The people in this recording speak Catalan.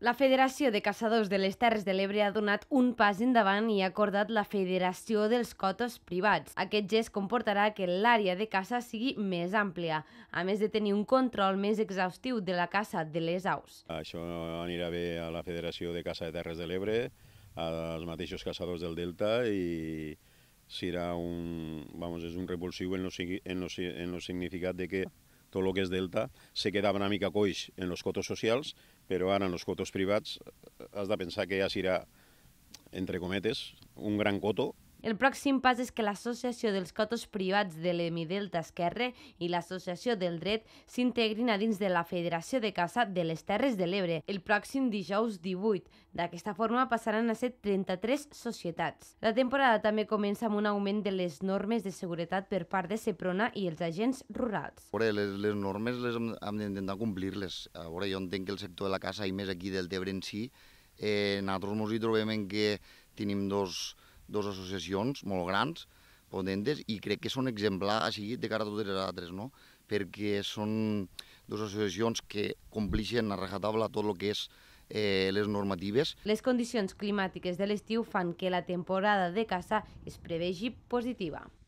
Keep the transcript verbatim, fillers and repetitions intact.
La Federació de Caçadors de les Terres de l'Ebre ha donat un pas endavant i ha acordat la Federació dels Cotos Privats. Aquest gest comportarà que l'àrea de caça sigui més àmplia, a més de tenir un control més exhaustiu de la caça de les aus. Això anirà bé a la Federació de Caça de Terres de l'Ebre, als mateixos caçadors del Delta, i serà un, vamos, és un revulsiu en el significat de que tot el que és delta se quedava una mica coix en els cotos socials, però ara en els cotos privats has de pensar que ja serà, entre cometes, un gran coto. El pròxim pas és que l'Associació dels Cotos Privats de l'Hemidelta Esquerre i l'Associació del Dret s'integrin a dins de la Federació de Caça de les Terres de l'Ebre el pròxim dijous divuit. D'aquesta forma passaran a ser trenta-tres societats. La temporada també comença amb un augment de les normes de seguretat per part de Seprona i els agents rurals. Les, les normes les hem, hem d'intentar complir-les. Jo entenc que el sector de la caça, i més aquí del Tebre en si, eh, nosaltres ens hi trobem en que tenim dos dues associacions molt grans, potentes, i crec que són exemplar així de cara a totes les altres, no? Perquè són dues associacions que complixen a rajatabla tot el que és eh, les normatives. Les condicions climàtiques de l'estiu fan que la temporada de caça es prevegi positiva.